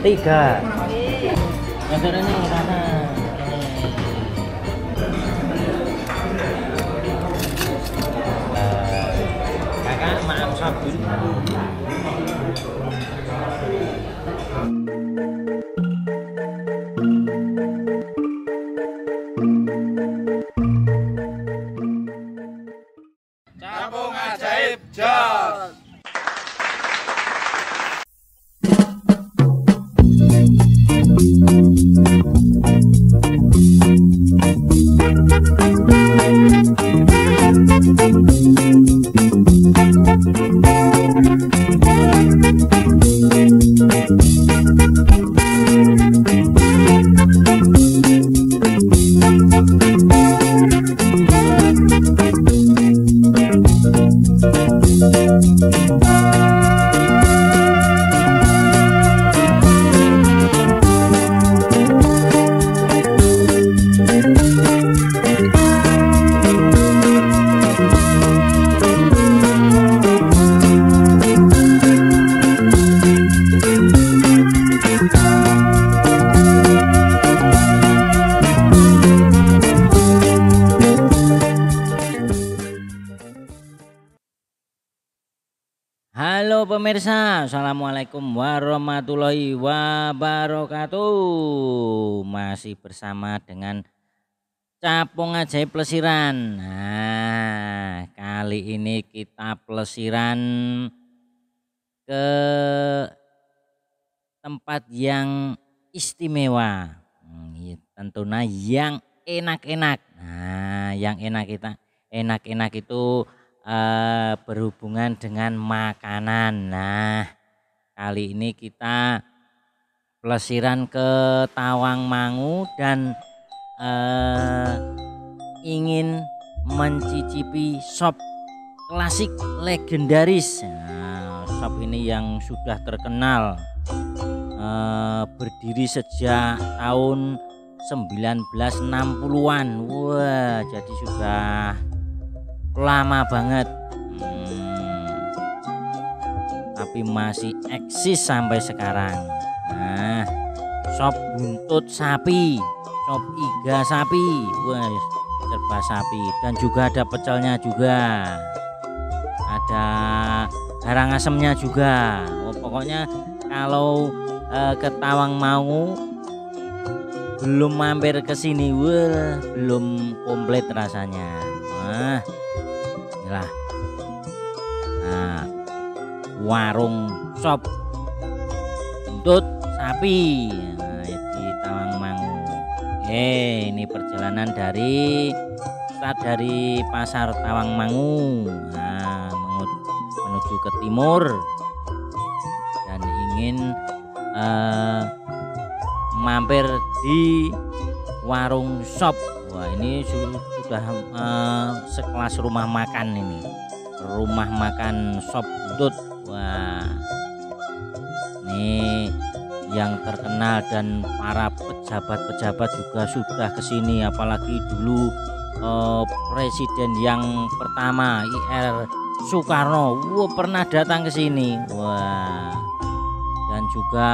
3. Motor ini sana. Kakak maaf sop dulu. Kampung Ajaib Jos. Halo pemirsa, assalamualaikum warahmatullahi wabarakatuh. Masih bersama dengan Capung Ajaib Plesiran. Nah, kali ini kita plesiran ke tempat yang istimewa. Tentunya yang enak-enak. Nah, yang enak itu berhubungan dengan makanan. Nah, kali ini kita plesiran ke Tawangmangu dan ingin mencicipi sop klasik legendaris. Nah, sop ini yang sudah terkenal, berdiri sejak tahun 1960-an. Wah, jadi sudah lama banget, tapi masih eksis sampai sekarang. Nah, sop buntut sapi, sop iga sapi, wah, serba sapi, dan juga ada pecelnya juga, ada garang asemnya juga. Pokoknya kalau ke Tawangmangu belum mampir ke sini, wah, belum komplit rasanya. Nah, inilah warung sop buntut sapi di Tawangmangu. Ini perjalanan dari pasar Tawangmangu, menuju ke timur dan ingin mampir di warung sop. Wah, ini sudah sekelas rumah makan ini, rumah makan sop buntut. Wah, ini yang terkenal dan para pejabat-pejabat juga sudah kesini, apalagi dulu presiden yang pertama IR Soekarno, wah, pernah datang ke sini. Wah, dan juga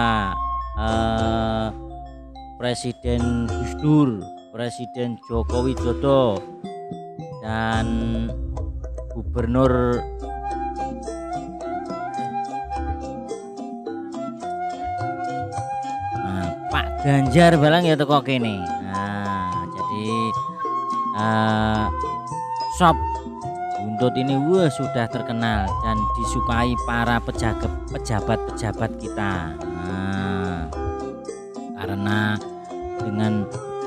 Presiden Gus Dur, Presiden Joko Widodo, dan Gubernur Pak Ganjar balang ya teko kene. Nah, jadi sop buntut ini wah sudah terkenal dan disukai para pejabat-pejabat kita. Nah, karena dengan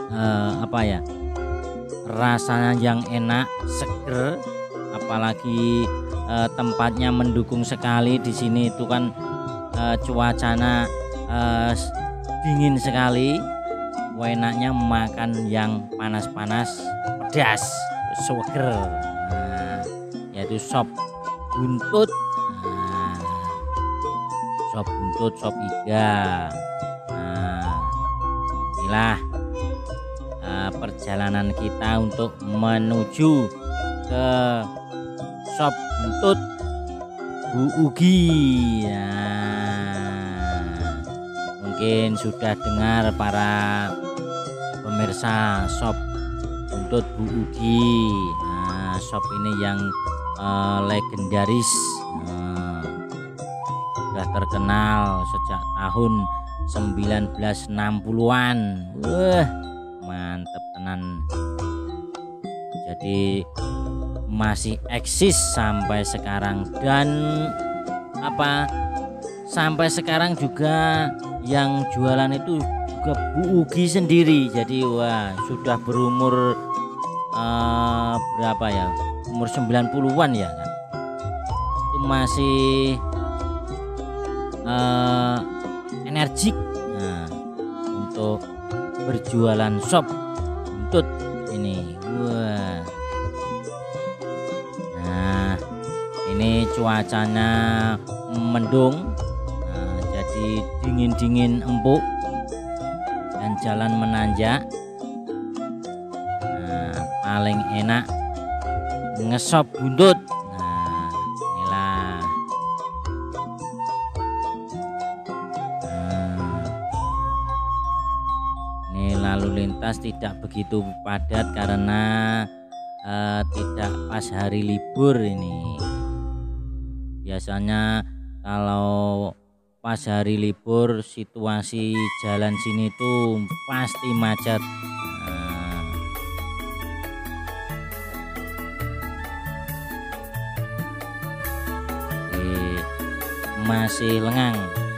rasanya yang enak, seger, apalagi tempatnya mendukung sekali. Di sini itu kan cuacanya dingin sekali. Enaknya makan yang panas-panas, pedas, seger. Nah, yaitu sop buntut. Nah, sop buntut, sop iga. Nah, inilah perjalanan kita untuk menuju ke sop buntut Bu Ugi. Nah, mungkin sudah dengar para pemirsa sop buntut Bu Ugi. Nah, sop ini yang legendaris, sudah terkenal sejak tahun 1960-an. Wah, mantep tenan. Jadi masih eksis sampai sekarang, dan sampai sekarang juga yang jualan itu juga Bu Ugi sendiri. Jadi wah, sudah berumur berapa ya, umur 90-an ya kan, itu masih energik untuk berjualan sop buntut ini. Wah, nah ini cuacanya mendung, jadi dingin-dingin empuk dan jalan menanjak. Paling enak ngesop buntut. Nah, inilah. Ini lalu lintas tidak begitu padat karena tidak pas hari libur ini. Biasanya kalau pas hari libur situasi jalan sini tuh pasti macet. Masih lengang,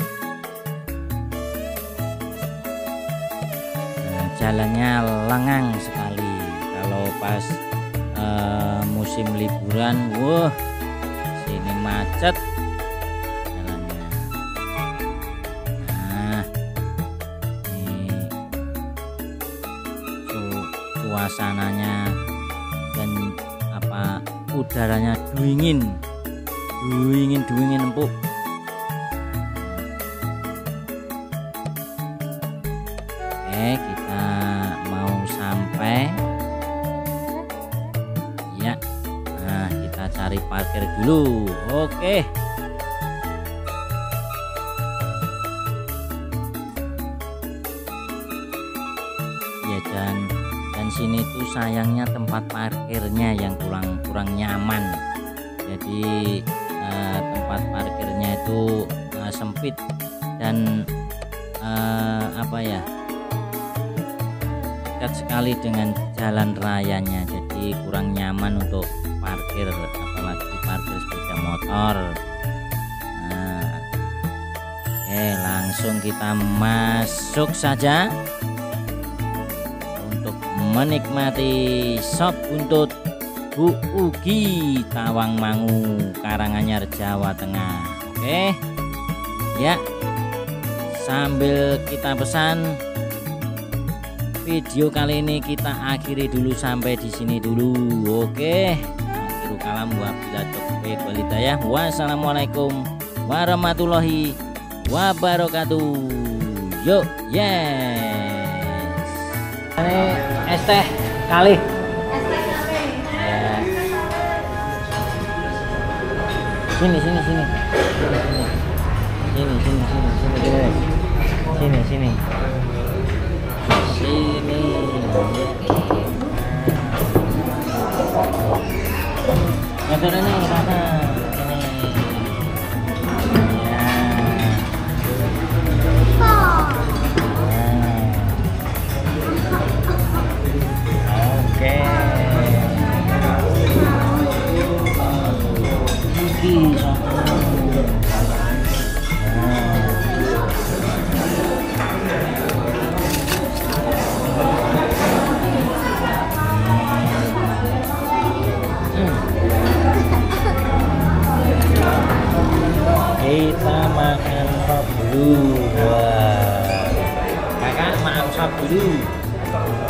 jalannya lengang sekali kalau pas musim liburan. Wah, sini macet jalannya. Nah, ini suasananya dan udaranya dingin empuk. Kita mau sampai ya. Nah, kita cari parkir dulu. Oke. Ya, dan sini tuh sayangnya tempat parkirnya yang kurang nyaman. Jadi tempat parkirnya itu sempit dan dekat sekali dengan jalan rayanya, jadi kurang nyaman untuk parkir, apalagi parkir sepeda motor. Nah, langsung kita masuk saja untuk menikmati sop buntut Bu Ugi, Tawangmangu, Karanganyar, Jawa Tengah. Oke ya, sambil kita pesan, video kali ini kita akhiri dulu sampai di sini dulu. Oke. Akhiru kalam wabillahi taufiq wal hidayah. Wassalamualaikum warahmatullahi wabarakatuh. Yuk, yes. Ini es teh kali. Ya. Sini. Sini. Motornya nih sana. Oke. Gigi kita makan sop dulu. Wah, kakak makan sop dulu.